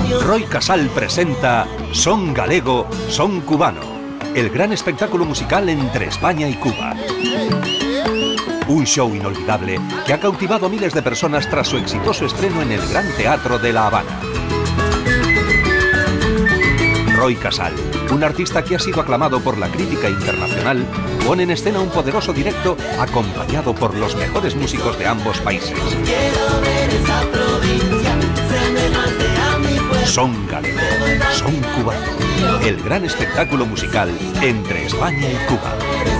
Roy Casal presenta Son Galego, Son Cubano, el gran espectáculo musical entre España y Cuba. Un show inolvidable que ha cautivado a miles de personas tras su exitoso estreno en el Gran Teatro de La Habana. Roy Casal, un artista que ha sido aclamado por la crítica internacional, pone en escena un poderoso directo acompañado por los mejores músicos de ambos países. Son Galego, Son Cubano, el gran espectáculo musical entre España y Cuba.